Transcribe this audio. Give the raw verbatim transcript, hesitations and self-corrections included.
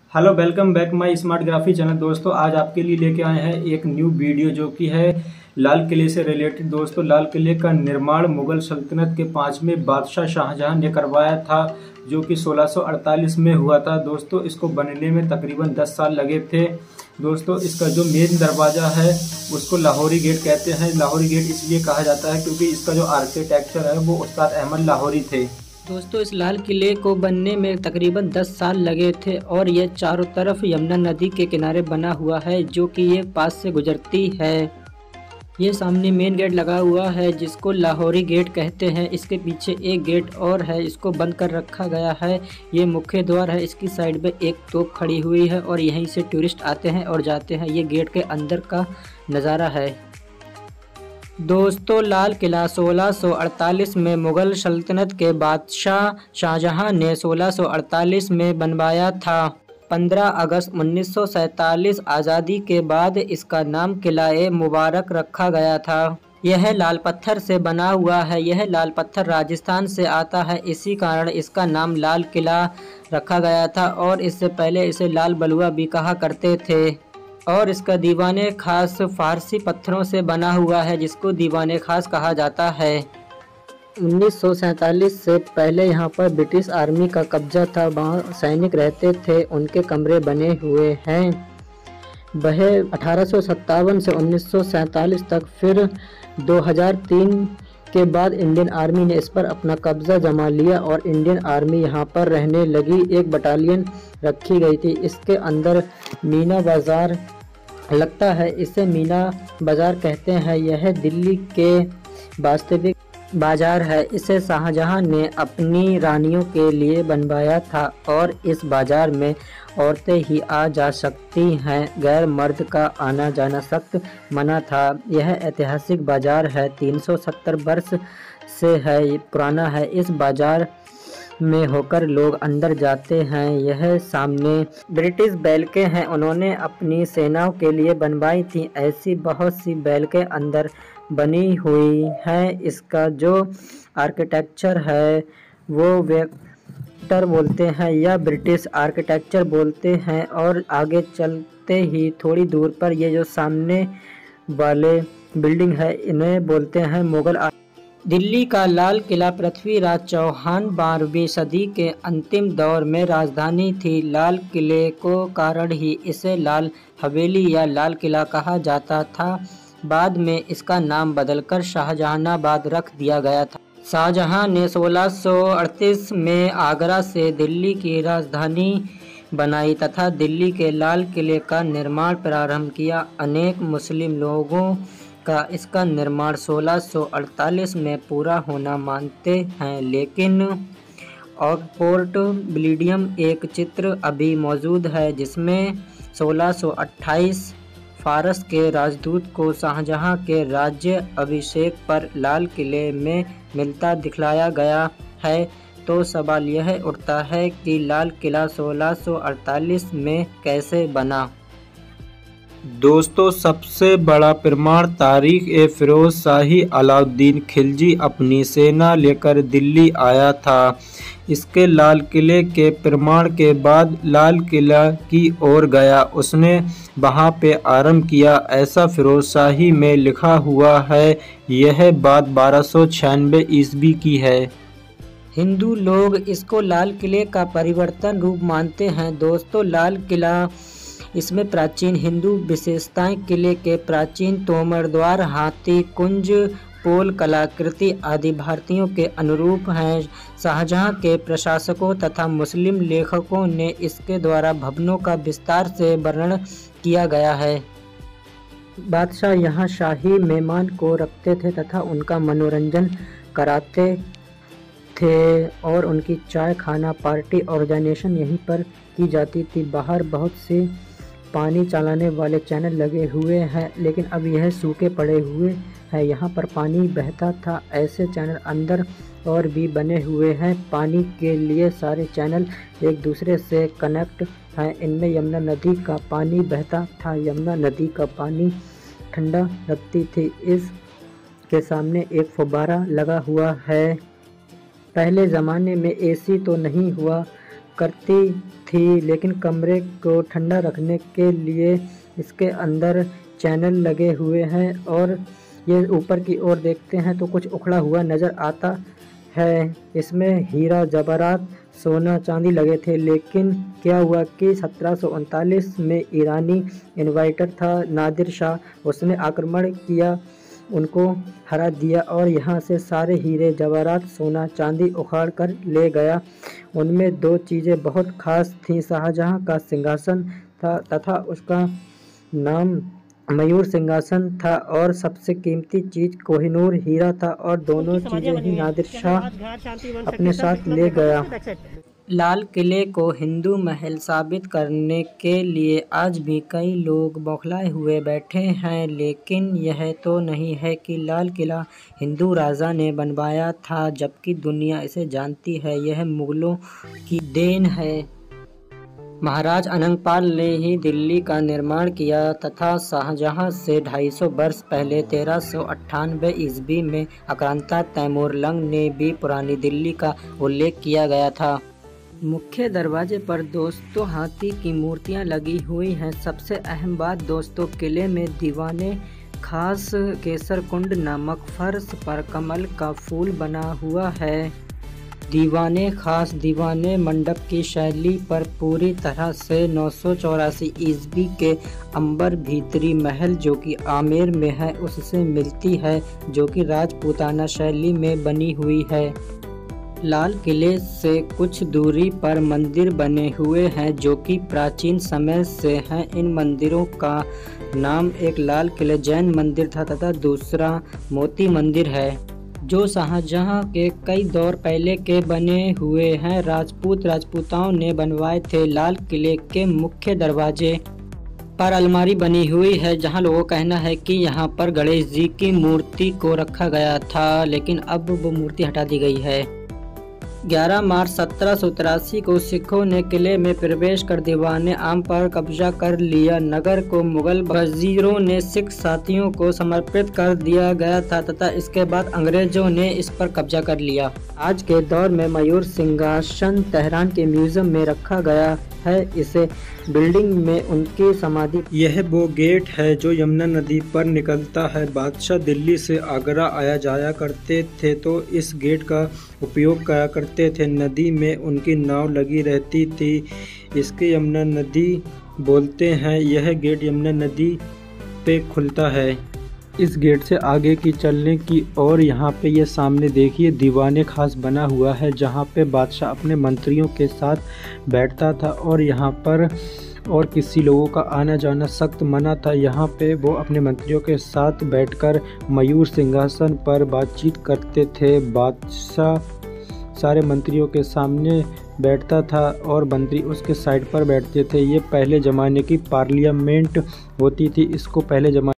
Hello, welcome back my smart graphy channel. दोस्तों, आज आपके लिए लेके आए हैं एक न्यू वीडियो जो कि है लाल किले से रिलेटेड। दोस्तों, लाल किले का निर्माण मुगल सल्तनत के पांचवें बादशाह शाहजहां ने करवाया था, जो कि सोलह सौ अड़तालीस में हुआ था। दोस्तों, इसको बनने में तकरीबन दस साल लगे थे। दोस्तों, इसका जो मेन दरवाज़ा है उसको लाहौरी गेट कहते हैं। लाहौरी गेट इसलिए कहा जाता है क्योंकि इसका जो आर्किटेक्चर है वो उस्ताद अहमद लाहौरी थे। दोस्तों, इस लाल किले को बनने में तकरीबन दस साल लगे थे और ये चारों तरफ यमुना नदी के किनारे बना हुआ है, जो कि ये पास से गुजरती है। ये सामने मेन गेट लगा हुआ है जिसको लाहौरी गेट कहते हैं। इसके पीछे एक गेट और है, इसको बंद कर रखा गया है। ये मुख्य द्वार है, इसकी साइड में एक तोप खड़ी हुई है और यहीं से टूरिस्ट आते हैं और जाते हैं। ये गेट के अंदर का नज़ारा है। दोस्तों, लाल किला सोलह सौ अड़तालीस में मुग़ल सल्तनत के बादशाह शाहजहां ने सोलह सौ अड़तालीस में बनवाया था। पंद्रह अगस्त उन्नीस सौ सैंतालीस आज़ादी के बाद इसका नाम किला-ए मुबारक रखा गया था। यह लाल पत्थर से बना हुआ है। यह लाल पत्थर राजस्थान से आता है, इसी कारण इसका नाम लाल किला रखा गया था और इससे पहले इसे लाल बलुआ भी कहा करते थे। और इसका दीवाने खास फारसी पत्थरों से बना हुआ है, जिसको दीवाने खास कहा जाता है। उन्नीस सौ सैंतालीस से पहले यहाँ पर ब्रिटिश आर्मी का कब्जा था। वहाँ सैनिक रहते थे, उनके कमरे बने हुए हैं। वह अठारह सौ सत्तावन से उन्नीस सौ सैंतालीस तक, फिर दो हज़ार तीन के बाद इंडियन आर्मी ने इस पर अपना कब्जा जमा लिया और इंडियन आर्मी यहाँ पर रहने लगी। एक बटालियन रखी गई थी। इसके अंदर मीना बाज़ार लगता है, इसे मीना बाज़ार कहते हैं। यह दिल्ली के वास्तविक बाज़ार है। इसे शाहजहां ने अपनी रानियों के लिए बनवाया था और इस बाज़ार में औरतें ही आ जा सकती हैं, गैर मर्द का आना जाना सख्त मना था। यह ऐतिहासिक बाज़ार है, तीन सौ सत्तर वर्ष से है पुराना है। इस बाज़ार में होकर लोग अंदर जाते हैं। यह सामने ब्रिटिश बैलकें हैं, उन्होंने अपनी सेनाओं के लिए बनवाई थी। ऐसी बहुत सी बैलकें अंदर बनी हुई हैं। इसका जो आर्किटेक्चर है वो वेक्टर बोलते हैं या ब्रिटिश आर्किटेक्चर बोलते हैं। और आगे चलते ही थोड़ी दूर पर ये जो सामने वाले बिल्डिंग है, इन्हें बोलते हैं मुगल। दिल्ली का लाल किला पृथ्वीराज चौहान बारहवीं सदी के अंतिम दौर में राजधानी थी। लाल किले को कारण ही इसे लाल हवेली या लाल किला कहा जाता था। बाद में इसका नाम बदलकर शाहजहानाबाद रख दिया गया था। शाहजहां ने सोलह सौ अड़तीस में आगरा से दिल्ली की राजधानी बनाई तथा दिल्ली के लाल किले का निर्माण प्रारंभ किया। अनेक मुस्लिम लोगों का इसका निर्माण सोलह सौ अड़तालीस में पूरा होना मानते हैं, लेकिन ऑक्सफोर्ड विलियम एक चित्र अभी मौजूद है जिसमें सोलह सौ अट्ठाईस फारस के राजदूत को शाहजहां के राज्य अभिषेक पर लाल किले में मिलता दिखलाया गया है। तो सवाल यह उठता है कि लाल किला सोलह सौ अड़तालीस में कैसे बना। दोस्तों, सबसे बड़ा प्रमाण तारीख ए फिरोज शाही अलाउद्दीन खिलजी अपनी सेना लेकर दिल्ली आया था। इसके लाल किले के प्रमाण के बाद लाल किला की ओर गया, उसने वहां पे आरंभ किया, ऐसा फिरोज शाही में लिखा हुआ है। यह बात बारह सौ छियानवे ईस्वी की है। हिंदू लोग इसको लाल किले का परिवर्तन रूप मानते हैं। दोस्तों, लाल किला, इसमें प्राचीन हिंदू विशेषताएं किले के प्राचीन तोमर द्वार, हाथी कुंज, पोल कलाकृति आदि भारतीयों के अनुरूप हैं। शाहजहां के प्रशासकों तथा मुस्लिम लेखकों ने इसके द्वारा भवनों का विस्तार से वर्णन किया गया है। बादशाह यहाँ शाही मेहमान को रखते थे तथा उनका मनोरंजन कराते थे और उनकी चाय खाना पार्टी ऑर्गेनाइजेशन यहीं पर की जाती थी। बाहर बहुत से पानी चलाने वाले चैनल लगे हुए हैं, लेकिन अब यह सूखे पड़े हुए हैं। यहाँ पर पानी बहता था, ऐसे चैनल अंदर और भी बने हुए हैं। पानी के लिए सारे चैनल एक दूसरे से कनेक्ट हैं। इनमें यमुना नदी का पानी बहता था। यमुना नदी का पानी ठंडा लगती थी। इसके सामने एक फव्वारा लगा हुआ है। पहले ज़माने में एसी तो नहीं हुआ करती थी, लेकिन कमरे को ठंडा रखने के लिए इसके अंदर चैनल लगे हुए हैं और ये ऊपर की ओर देखते हैं तो कुछ उखड़ा हुआ नज़र आता है। इसमें हीरा जवाहरात सोना चांदी लगे थे, लेकिन क्या हुआ कि सत्रह सौ उनतालीस में ईरानी इन्वाइटर था नादिर शाह, उसने आक्रमण किया, उनको हरा दिया और यहाँ से सारे हीरे जवाहरात सोना चांदी उखाड़ कर ले गया। उनमें दो चीज़ें बहुत खास थीं, शाहजहां का सिंहासन था तथा उसका नाम मयूर सिंहासन था और सबसे कीमती चीज कोहिनूर हीरा था और दोनों चीजें ही नादिर शाह अपने साथ ले गया। लाल किले को हिंदू महल साबित करने के लिए आज भी कई लोग बौखलाए हुए बैठे हैं, लेकिन यह तो नहीं है कि लाल किला हिंदू राजा ने बनवाया था, जबकि दुनिया इसे जानती है यह मुगलों की देन है। महाराज अनंगपाल ने ही दिल्ली का निर्माण किया तथा शाहजहां से ढाई सौ वर्ष पहले तेरह सौ अट्ठानवे ईस्वी में आक्रांता तैमूरलंग ने भी पुरानी दिल्ली का उल्लेख किया गया था। मुख्य दरवाजे पर दोस्तों हाथी की मूर्तियां लगी हुई हैं। सबसे अहम बात दोस्तों, किले में दीवाने खास केसर कुंड नामक फर्श पर कमल का फूल बना हुआ है। दीवाने खास दीवाने मंडप की शैली पर पूरी तरह से नौ सौ चौरासी ईस्वी के अंबर भीतरी महल जो कि आमेर में है उससे मिलती है, जो कि राजपूताना शैली में बनी हुई है। लाल किले से कुछ दूरी पर मंदिर बने हुए हैं जो कि प्राचीन समय से हैं। इन मंदिरों का नाम एक लाल किले जैन मंदिर था तथा दूसरा मोती मंदिर है, जो शाहजहां के कई दौर पहले के बने हुए हैं। राजपूत राजपूताओं ने बनवाए थे। लाल किले के मुख्य दरवाजे पर अलमारी बनी हुई है, जहां लोगों का कहना है कि यहां पर गणेश जी की मूर्ति को रखा गया था, लेकिन अब वो मूर्ति हटा दी गई है। ग्यारह मार्च सत्रह सौ तिरासी को सिखों ने किले में प्रवेश कर दीवाने आम पर कब्जा कर लिया। नगर को मुगल वजीरों ने सिख साथियों को समर्पित कर दिया गया था तथा इसके बाद अंग्रेजों ने इस पर कब्जा कर लिया। आज के दौर में मयूर सिंहासन तेहरान के म्यूजियम में रखा गया है। इसे बिल्डिंग में उनकी समाधि। यह वो गेट है जो यमुना नदी पर निकलता है। बादशाह दिल्ली से आगरा आया जाया करते थे तो इस गेट का उपयोग करा करते थे। नदी में उनकी नाव लगी रहती थी, इसके यमुना नदी बोलते हैं। यह गेट यमुना नदी पे खुलता है। इस गेट से आगे की चलने की और यहाँ पे ये सामने देखिए दीवाने खास बना हुआ है, जहाँ पे बादशाह अपने मंत्रियों के साथ बैठता था और यहाँ पर और किसी लोगों का आना जाना सख्त मना था। यहाँ पे वो अपने मंत्रियों के साथ बैठकर मयूर सिंहासन पर बातचीत करते थे। बादशाह सारे मंत्रियों के सामने बैठता था और मंत्री उसके साइड पर बैठते थे। ये पहले ज़माने की पार्लियामेंट होती थी। इसको पहले ज़माने